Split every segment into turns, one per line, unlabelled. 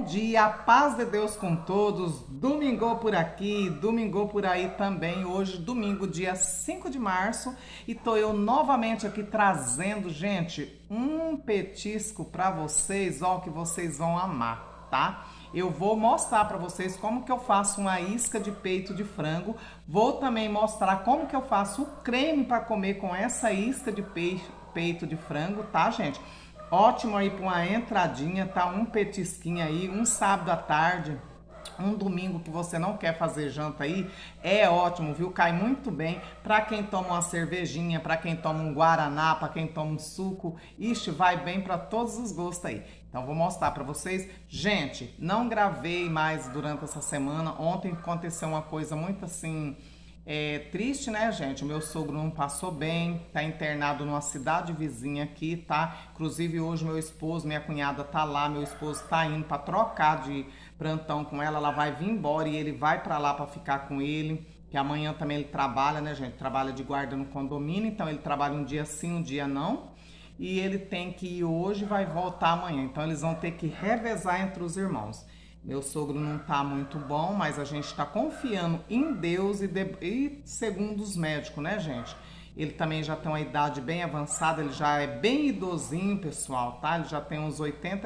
dia, a paz de Deus com todos. Domingo por aqui, domingo por aí também. Hoje, domingo, dia 5 de março, e tô eu novamente aqui trazendo, gente, um petisco para vocês, ó, que vocês vão amar, tá? Eu vou mostrar para vocês como que eu faço uma isca de peito de frango. Vou também mostrar como que eu faço o creme para comer com essa isca de peito de frango, tá, gente? Ótimo aí para uma entradinha, tá? Um petisquinho aí, um sábado à tarde, um domingo que você não quer fazer janta aí, é ótimo, viu? Cai muito bem para quem toma uma cervejinha, para quem toma um guaraná, para quem toma um suco. Ixi, vai bem para todos os gostos aí. Então vou mostrar para vocês. Gente, não gravei mais durante essa semana. Ontem aconteceu uma coisa muito assim... triste, né, gente? O meu sogro não passou bem, tá internado numa cidade vizinha aqui, tá? Inclusive hoje meu esposo, minha cunhada tá lá, meu esposo tá indo para trocar de plantão com ela vai vir embora e ele vai para lá para ficar com ele, que amanhã também ele trabalha, né, gente? Trabalha de guarda no condomínio, então ele trabalha um dia sim, um dia não. E ele tem que ir hoje e vai voltar amanhã, então eles vão ter que revezar entre os irmãos. Meu sogro não tá muito bom, mas a gente tá confiando em Deus e segundo os médicos, né, gente? Ele também já tem uma idade bem avançada, ele já é bem idosinho, pessoal, tá? Ele já tem uns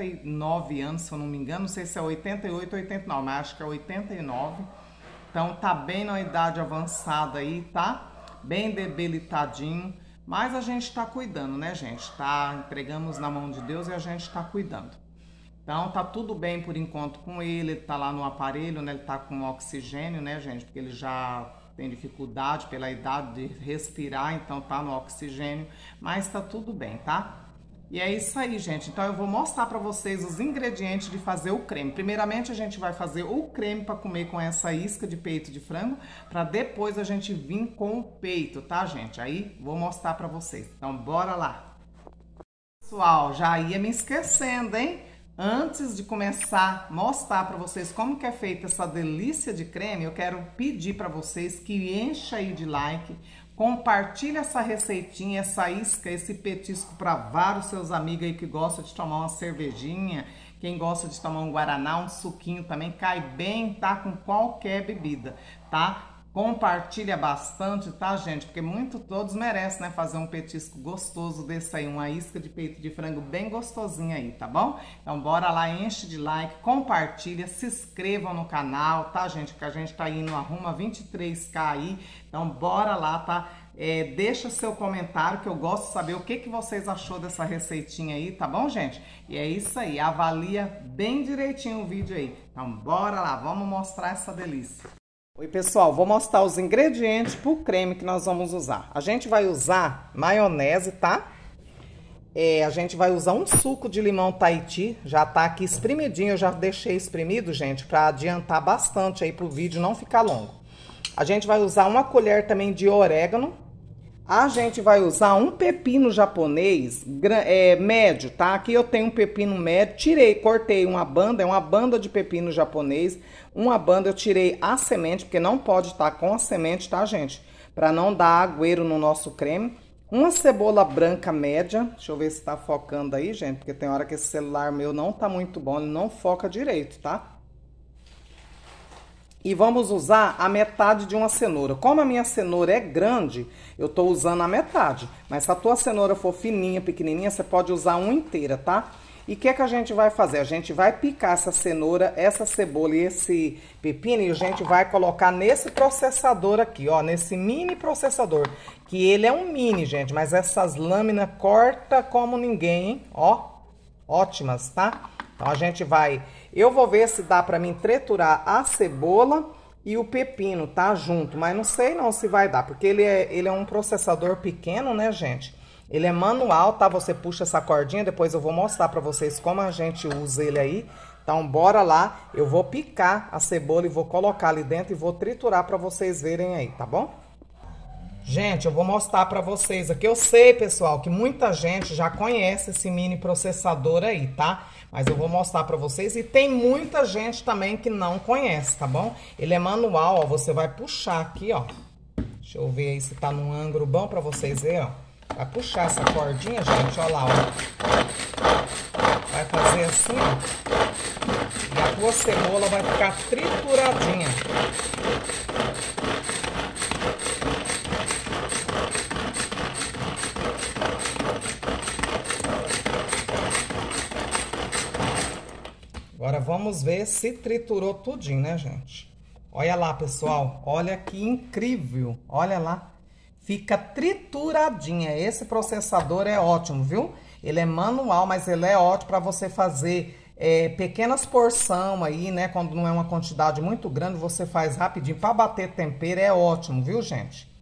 89 anos, se eu não me engano, não sei se é 88 ou 89, mas acho que é 89. Então tá bem na idade avançada aí, tá? Bem debilitadinho, mas a gente tá cuidando, né, gente? Entregamos na mão de Deus e a gente tá cuidando. Então, tá tudo bem por enquanto com ele tá lá no aparelho, né? Ele tá com oxigênio, né, gente? Porque ele já tem dificuldade pela idade de respirar, então tá no oxigênio, mas tá tudo bem, tá? E é isso aí, gente. Então, eu vou mostrar pra vocês os ingredientes de fazer o creme. Primeiramente, a gente vai fazer o creme pra comer com essa isca de peito de frango, pra depois a gente vir com o peito, tá, gente? Aí, vou mostrar pra vocês. Então, bora lá! Pessoal, já ia me esquecendo, hein? Antes de começar a mostrar para vocês como que é feita essa delícia de creme, eu quero pedir para vocês que encha aí de like, compartilhe essa receitinha, essa isca, esse petisco para vários seus amigos aí que gostam de tomar uma cervejinha, quem gosta de tomar um guaraná, um suquinho também, cai bem, tá? Com qualquer bebida, tá? Compartilha bastante, tá, gente? Porque todos merecem, né? Fazer um petisco gostoso desse aí, uma isca de peito de frango bem gostosinha aí, tá bom? Então, bora lá, enche de like, compartilha, se inscrevam no canal, tá, gente? Que a gente tá indo, arruma 23k aí. Então, bora lá, tá? Deixa seu comentário, que eu gosto de saber o que vocês achou dessa receitinha aí, tá bom, gente? E é isso aí, avalia bem direitinho o vídeo aí. Então, bora lá, vamos mostrar essa delícia. Oi, pessoal, vou mostrar os ingredientes para o creme que nós vamos usar. A gente vai usar maionese, tá? A gente vai usar um suco de limão Tahiti, já tá aqui espremidinho, eu já deixei espremido, gente, para adiantar bastante aí pro vídeo não ficar longo. A gente vai usar uma colher também de orégano. A gente vai usar um pepino japonês médio, tá? Aqui eu tenho um pepino médio, cortei uma banda, é uma banda de pepino japonês. Uma banda eu tirei a semente, porque não pode estar com a semente, tá, gente? Pra não dar agueiro no nosso creme. Uma cebola branca média, deixa eu ver se tá focando aí, gente, porque tem hora que esse celular meu não tá muito bom, ele não foca direito, tá? E vamos usar a metade de uma cenoura. Como a minha cenoura é grande, eu tô usando a metade. Mas se a tua cenoura for fininha, pequenininha, você pode usar uma inteira, tá? E o que a gente vai fazer? A gente vai picar essa cenoura, essa cebola e esse pepino e a gente vai colocar nesse processador aqui, ó, nesse mini processador. Que ele é um mini, gente, mas essas lâminas corta como ninguém, hein? Ó, ótimas, tá? Então a gente vai... Eu vou ver se dá pra mim triturar a cebola e o pepino, tá? Junto, mas não sei não se vai dar, porque ele é um processador pequeno, né, gente? Ele é manual, tá? Você puxa essa cordinha, depois eu vou mostrar pra vocês como a gente usa ele aí. Então, bora lá. Eu vou picar a cebola e vou colocar ali dentro e vou triturar pra vocês verem aí, tá bom? Gente, eu vou mostrar pra vocês aqui. Eu sei, pessoal, que muita gente já conhece esse mini processador aí, tá? Mas eu vou mostrar pra vocês. E tem muita gente também que não conhece, tá bom? Ele é manual, ó. Você vai puxar aqui, ó. Deixa eu ver aí se tá num ângulo bom pra vocês verem, ó. Vai puxar essa cordinha, gente, ó lá, ó. Vai fazer assim, ó. E a sua cebola vai ficar trituradinha. Agora vamos ver se triturou tudinho, né, gente? Olha lá, pessoal. Olha que incrível. Olha lá. Fica trituradinha. Esse processador é ótimo, viu? Ele é manual, mas ele é ótimo para você fazer pequenas porções aí, né? Quando não é uma quantidade muito grande, você faz rapidinho. Para bater tempero é ótimo, viu, gente?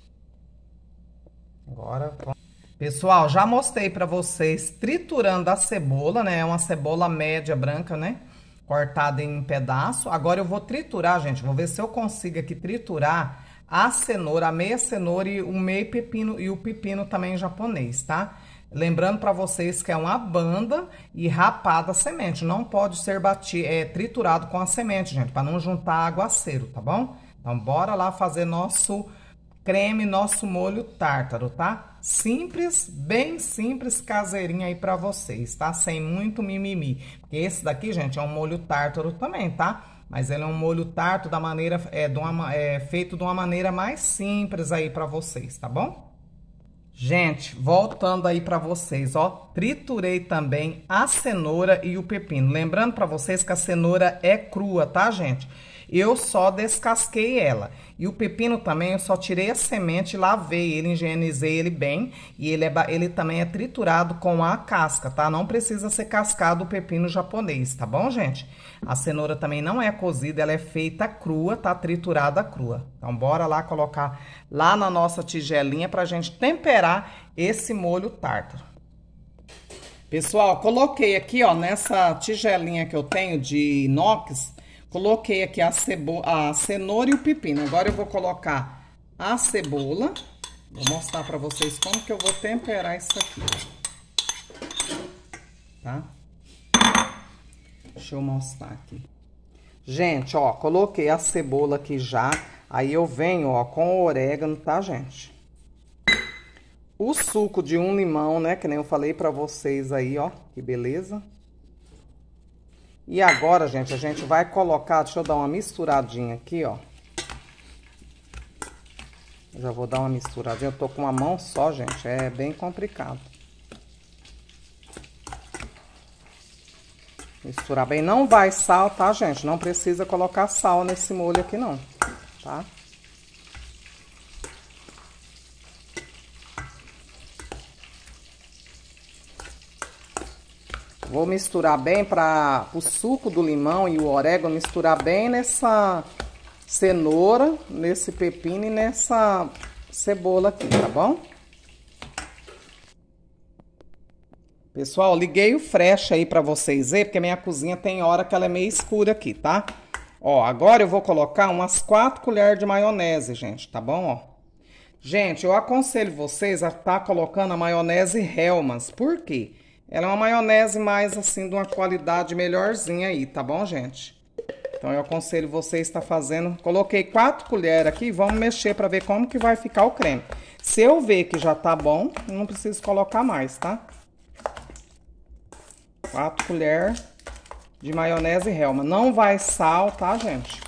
Agora... Pessoal, já mostrei para vocês triturando a cebola, né? É uma cebola média branca, né? Cortada em pedaço. Agora eu vou triturar, gente. Vou ver se eu consigo aqui triturar a cenoura, a meia cenoura e o meio pepino e o pepino também japonês, tá? Lembrando para vocês que é uma banda e rapada a semente. Não pode ser triturado com a semente, gente, para não juntar aguaceiro, tá bom? Então, bora lá fazer nosso creme, nosso molho tártaro, tá? Simples, bem simples, caseirinho aí pra vocês, tá? Sem muito mimimi. Porque esse daqui, gente, é um molho tártaro também, tá? Mas ele é um molho tártaro da maneira, feito de uma maneira mais simples aí pra vocês, tá bom? Gente, voltando aí pra vocês, ó, triturei também a cenoura e o pepino. Lembrando pra vocês que a cenoura é crua, tá, gente? Eu só descasquei ela. E o pepino também, eu só tirei a semente, lavei ele, higienizei ele bem. E ele também é triturado com a casca, tá? Não precisa ser cascado o pepino japonês, tá bom, gente? A cenoura também não é cozida, ela é feita crua, tá? Triturada crua. Então, bora lá colocar lá na nossa tigelinha pra gente temperar esse molho tártaro. Pessoal, coloquei aqui, ó, nessa tigelinha que eu tenho de inox, coloquei aqui a cenoura e o pepino. Agora eu vou colocar a cebola. Vou mostrar pra vocês como que eu vou temperar isso aqui. Tá? Deixa eu mostrar aqui. Gente, ó, coloquei a cebola aqui já. Aí eu venho, ó, com o orégano, tá, gente? O suco de um limão, né? Que nem eu falei pra vocês aí, ó. Que beleza. E agora, gente, a gente vai colocar... Deixa eu dar uma misturadinha aqui, ó. Já vou dar uma misturadinha. Eu tô com uma mão só, gente. É bem complicado. Misturar bem. Não vai sal, tá, gente? Não precisa colocar sal nesse molho aqui, não. Tá? Vou misturar bem para o suco do limão e o orégano misturar bem nessa cenoura, nesse pepino e nessa cebola aqui, tá bom? Pessoal, liguei o fresh aí para vocês verem, porque minha cozinha tem hora que ela é meio escura aqui, tá? Ó, agora eu vou colocar umas 4 colheres de maionese, gente, tá bom, ó? Gente, eu aconselho vocês a estar colocando a maionese Hellmann's, por quê? Ela é uma maionese mais, assim, de uma qualidade melhorzinha aí, tá bom, gente? Então, eu aconselho vocês a estar fazendo... Coloquei 4 colheres aqui e vamos mexer para ver como que vai ficar o creme. Se eu ver que já tá bom, não preciso colocar mais, tá? 4 colheres de maionese Hellmann's. Não vai sal, tá, gente?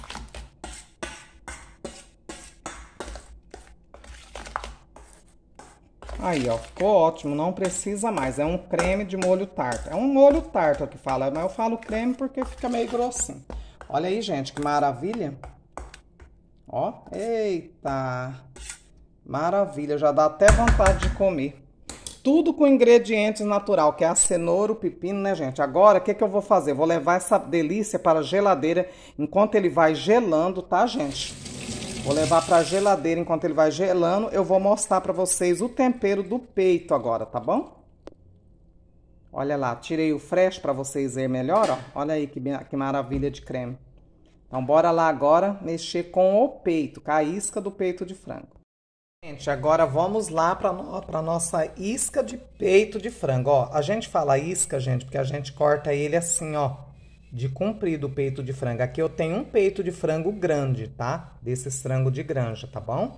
Aí, ó, ficou ótimo, não precisa mais. É um creme de molho tártaro. É um molho tártaro que fala, mas eu falo creme porque fica meio grossinho. Olha aí, gente, que maravilha. Ó, eita. Maravilha, já dá até vontade de comer. Tudo com ingredientes natural, que é a cenoura, o pepino, né, gente? Agora, o que que eu vou fazer? Vou levar essa delícia para a geladeira enquanto ele vai gelando, tá, gente? Vou levar para a geladeira enquanto ele vai gelando. Eu vou mostrar para vocês o tempero do peito agora, tá bom? Olha lá, tirei o fresh para vocês verem melhor, ó. Olha aí que maravilha de creme. Então, bora lá agora mexer com o peito, com a isca do peito de frango. Gente, agora vamos lá para nossa isca de peito de frango, ó. A gente fala isca, gente, porque a gente corta ele assim, ó. De comprido o peito de frango. Aqui eu tenho um peito de frango grande, tá? Desses frango de granja, tá bom?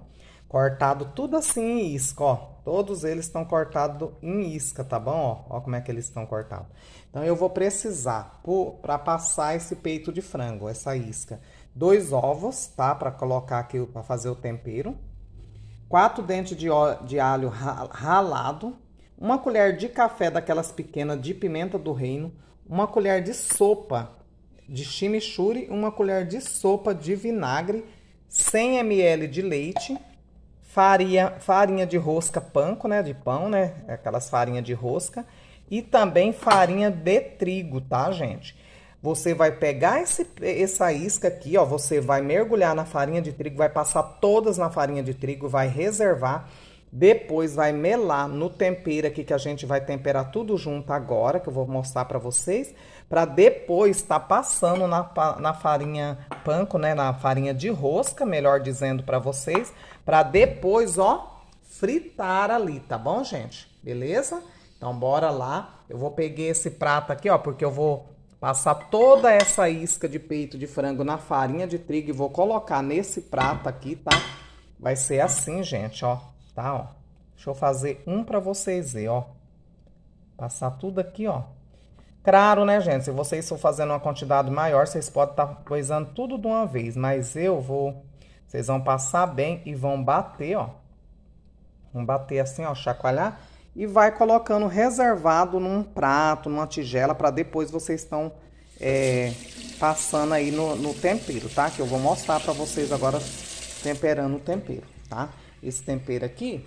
Cortado tudo assim em isca, ó. Todos eles estão cortados em isca, tá bom? Ó, como é que eles estão cortados. Então, eu vou precisar, para passar esse peito de frango, essa isca, 2 ovos, tá? Para colocar aqui, para fazer o tempero. 4 dentes de alho ralado. 1 colher de café daquelas pequenas de pimenta do reino. 1 colher de sopa de chimichurri. 1 colher de sopa de vinagre. 100 ml de leite. Farinha de rosca panko, né? De pão, né? Aquelas farinhas de rosca. E também farinha de trigo, tá, gente? Você vai pegar essa isca aqui, ó. Você vai mergulhar na farinha de trigo, vai passar todas na farinha de trigo, vai reservar. Depois vai melar no tempero aqui, que a gente vai temperar tudo junto agora, que eu vou mostrar pra vocês. Pra depois tá passando na farinha panko, né? Na farinha de rosca, melhor dizendo pra vocês. Pra depois, ó, fritar ali, tá bom, gente? Beleza? Então, bora lá. Eu vou pegar esse prato aqui, ó, porque eu vou passar toda essa isca de peito de frango na farinha de trigo e vou colocar nesse prato aqui, tá? Vai ser assim, gente, ó, tá, ó. Deixa eu fazer um pra vocês verem, ó. Passar tudo aqui, ó. Claro, né, gente? Se vocês for fazendo uma quantidade maior, vocês podem estar coisando tudo de uma vez, mas eu vou... Vocês vão passar bem e vão bater, ó. Vão bater assim, ó, chacoalhar. E vai colocando reservado num prato, numa tigela, para depois vocês estão passando aí no tempero, tá? Que eu vou mostrar para vocês agora temperando o tempero, tá? Esse tempero aqui,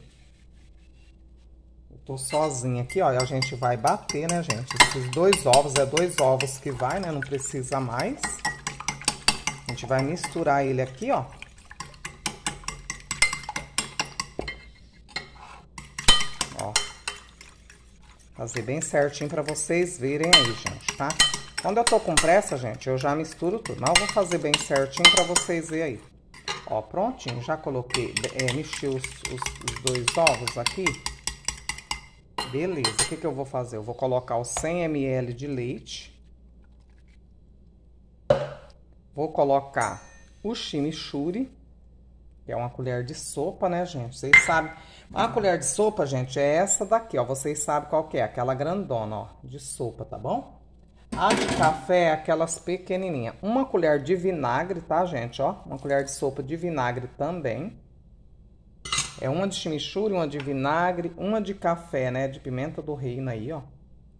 eu tô sozinha aqui, ó, e a gente vai bater, né, gente? Esses 2 ovos, é 2 ovos que vai, né? Não precisa mais. A gente vai misturar ele aqui, ó. Fazer bem certinho pra vocês verem aí, gente, tá? Quando eu tô com pressa, gente, eu já misturo tudo. Mas eu vou fazer bem certinho pra vocês verem aí. Ó, prontinho. Já coloquei, mexi os 2 ovos aqui. Beleza. O que que eu vou fazer? Eu vou colocar os 100 ml de leite. Vou colocar o chimichurri, que é 1 colher de sopa, né, gente? Vocês sabem... A colher de sopa, gente, é essa daqui, ó. Vocês sabem qual que é, aquela grandona, ó, de sopa, tá bom? A de café é aquelas pequenininhas. 1 colher de vinagre, tá, gente, ó? 1 colher de sopa de vinagre também. É 1 de chimichurri, 1 de vinagre, 1 de café, né, de pimenta do reino aí, ó.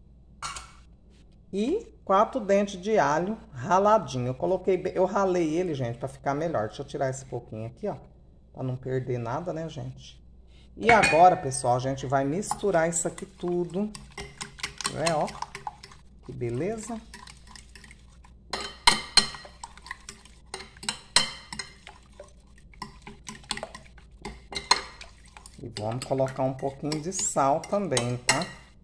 E 4 dentes de alho raladinho. Eu ralei ele, gente, pra ficar melhor. Deixa eu tirar esse pouquinho aqui, ó, pra não perder nada, né, gente? E agora, pessoal, a gente vai misturar isso aqui tudo, né, ó, que beleza. E vamos colocar um pouquinho de sal também, tá?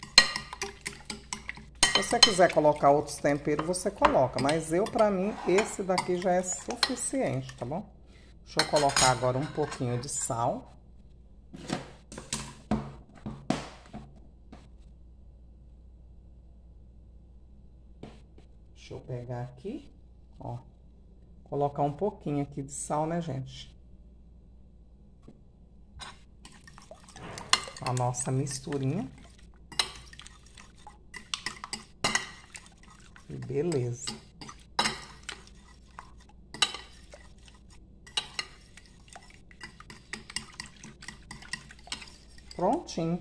Se você quiser colocar outros temperos, você coloca, mas pra mim, esse daqui já é suficiente, tá bom? Deixa eu colocar agora um pouquinho de sal. Deixa eu pegar aqui, ó, colocar um pouquinho aqui de sal, né, gente? A nossa misturinha. E beleza. Prontinho.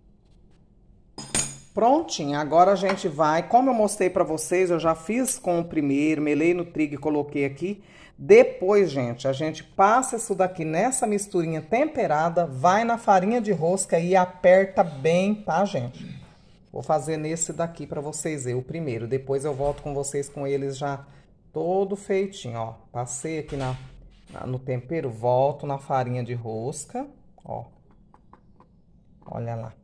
Prontinho, agora a gente vai, como eu mostrei pra vocês, eu já fiz com o primeiro, melei no trigo e coloquei aqui. Depois, gente, a gente passa isso daqui nessa misturinha temperada, vai na farinha de rosca e aperta bem, tá, gente? Vou fazer nesse daqui pra vocês verem, o primeiro. Depois eu volto com vocês com eles já todo feitinho, ó. Passei aqui no tempero, volto na farinha de rosca, ó. Olha lá.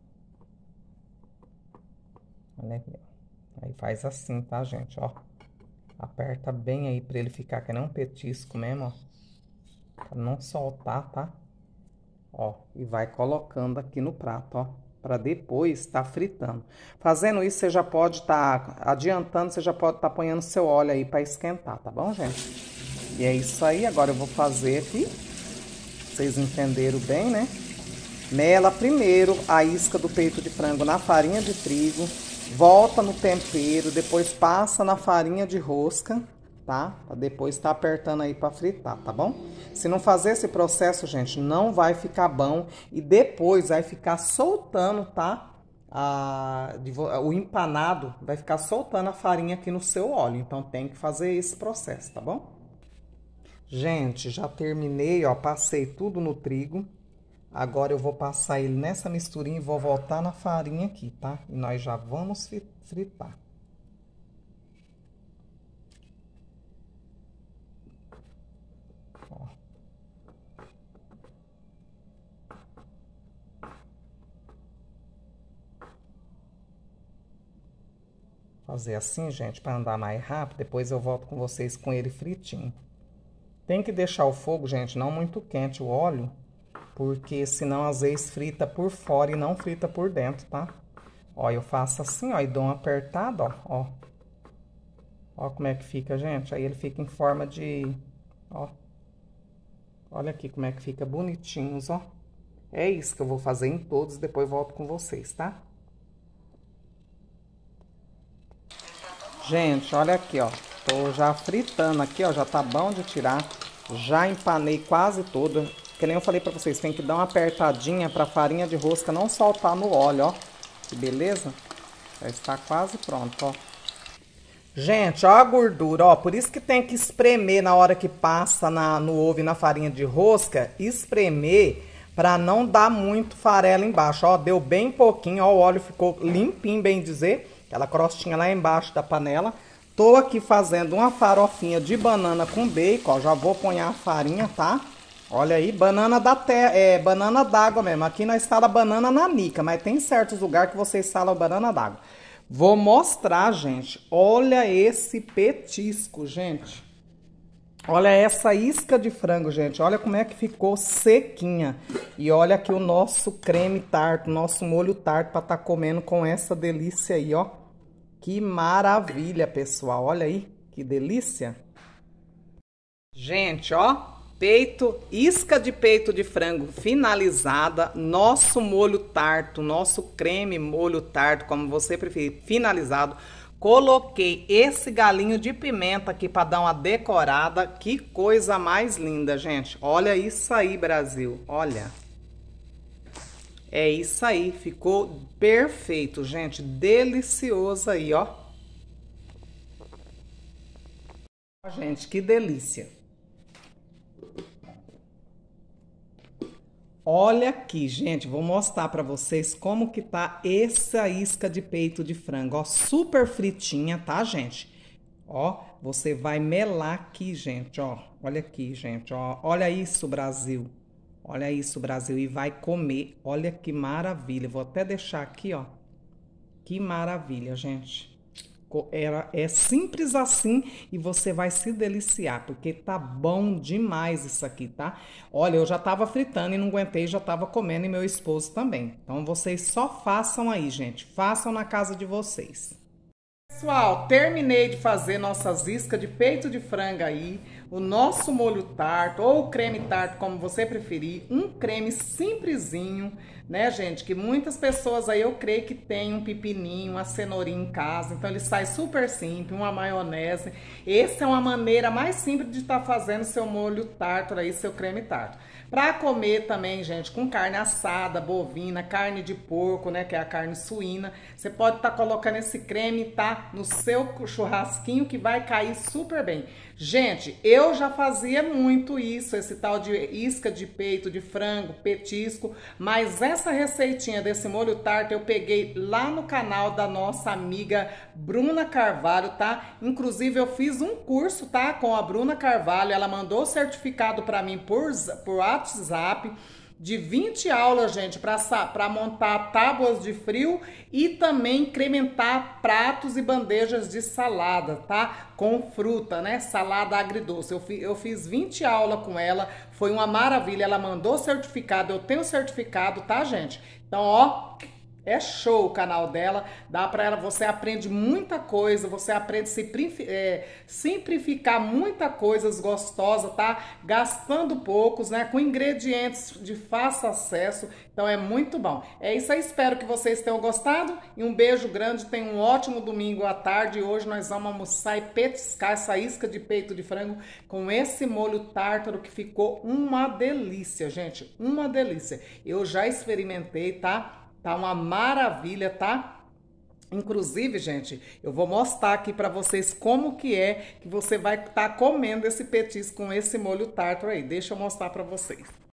Olha aqui, ó. Aí faz assim, tá, gente, ó. Aperta bem aí pra ele ficar que nem um petisco mesmo, ó. Pra não soltar, tá? Ó, e vai colocando aqui no prato, ó. Pra depois tá fritando. Fazendo isso, você já pode tá adiantando, você já pode tá ponhando seu óleo aí pra esquentar, tá bom, gente? E é isso aí, agora eu vou fazer aqui. vocês entenderam bem, né? Mela primeiro a isca do peito de frango na farinha de trigo, volta no tempero, depois passa na farinha de rosca, tá? Pra depois tá apertando aí pra fritar, tá bom? Se não fazer esse processo, gente, não vai ficar bom e depois vai ficar soltando, tá? O empanado vai ficar soltando a farinha aqui no seu óleo, então tem que fazer esse processo, tá bom? Gente, já terminei, ó, passei tudo no trigo. Agora eu vou passar ele nessa misturinha e vou voltar na farinha aqui, tá? E nós já vamos fritar. Ó. Fazer assim, gente, para andar mais rápido. Depois eu volto com vocês com ele fritinho. Tem que deixar o fogo, gente, não muito quente o óleo, porque senão às vezes frita por fora e não frita por dentro, tá? Ó, eu faço assim, ó, e dou uma apertada, ó. Ó como é que fica, gente. Aí ele fica em forma de, ó. Olha aqui como é que fica bonitinhos, ó. É isso que eu vou fazer em todos, depois volto com vocês, tá? Gente, olha aqui, ó. Tô já fritando aqui, ó. Já tá bom de tirar. Já empanei quase toda. Que nem eu falei pra vocês, tem que dar uma apertadinha pra farinha de rosca não soltar no óleo, ó. Que beleza? Já está quase pronto, ó. Gente, ó a gordura, ó. Por isso que tem que espremer na hora que passa no ovo e na farinha de rosca. Espremer pra não dar muito farelo embaixo, ó. Deu bem pouquinho, ó. O óleo ficou limpinho, bem dizer. Aquela crostinha lá embaixo da panela. Tô aqui fazendo uma farofinha de banana com bacon, ó. Já vou pôr a farinha, tá? Olha aí, banana da terra, banana d'água mesmo. Aqui nós instala banana nanica, mas tem certos lugares que você instala banana d'água. Vou mostrar, gente. Olha esse petisco, gente. Olha essa isca de frango, gente. Olha como é que ficou sequinha. E olha aqui o nosso creme tarto, nosso molho tarto para tá comendo com essa delícia aí, ó. Que maravilha, pessoal. Olha aí, que delícia. Gente, ó. Isca de peito de frango finalizada, nosso molho tarto, nosso creme molho tarto, como você preferir, finalizado. Coloquei esse galinho de pimenta aqui para dar uma decorada. Que coisa mais linda, gente. Olha isso aí, Brasil. Olha. É isso aí, ficou perfeito, gente. Delicioso aí, ó. Gente, que delícia. Olha aqui, gente, vou mostrar pra vocês como que tá essa isca de peito de frango, ó, super fritinha, tá, gente? Ó, você vai melar aqui, gente, ó, olha aqui, gente, ó, olha isso, Brasil, olha isso, Brasil, e vai comer, olha que maravilha, vou até deixar aqui, ó, que maravilha, gente. É simples assim e você vai se deliciar, porque tá bom demais isso aqui, tá? Olha, eu já tava fritando e não aguentei, já tava comendo e meu esposo também. Então, vocês só façam aí, gente. Façam na casa de vocês. Pessoal, terminei de fazer nossas iscas de peito de frango aí, o nosso molho tarto ou creme tarto, como você preferir, um creme simplesinho, né, gente, que muitas pessoas aí eu creio que tem um pepininho, uma cenourinha em casa, então ele sai super simples, uma maionese. Essa é uma maneira mais simples de estar fazendo seu molho tarto aí, seu creme tarto. Pra comer também, gente, com carne assada, bovina, carne de porco, né, que é a carne suína, você pode estar colocando esse creme, tá, no seu churrasquinho que vai cair super bem. Gente, eu já fazia muito isso, esse tal de isca de peito de frango, petisco, mas essa receitinha desse molho tarto eu peguei lá no canal da nossa amiga Bruna Carvalho, tá? Inclusive eu fiz um curso, tá, com a Bruna Carvalho, ela mandou o certificado para mim por WhatsApp, de 20 aulas, gente, para montar tábuas de frio e também incrementar pratos e bandejas de salada, tá? Com fruta, né? Salada agridoce. Eu fiz 20 aulas com ela, foi uma maravilha. Ela mandou certificado, eu tenho certificado, tá, gente? Então, ó, É show o canal dela, dá para ela, você aprende muita coisa, você aprende a simplificar muita coisas gostosas, tá? Gastando poucos, né? Com ingredientes de fácil acesso, então é muito bom. É isso aí, espero que vocês tenham gostado e um beijo grande, tenham um ótimo domingo à tarde. Hoje nós vamos almoçar e petiscar essa isca de peito de frango com esse molho tártaro que ficou uma delícia, gente, uma delícia. Eu já experimentei, tá? Tá uma maravilha, tá? Inclusive, gente, eu vou mostrar aqui para vocês como que é que você vai estar comendo esse petisco com esse molho tártaro aí. Deixa eu mostrar para vocês.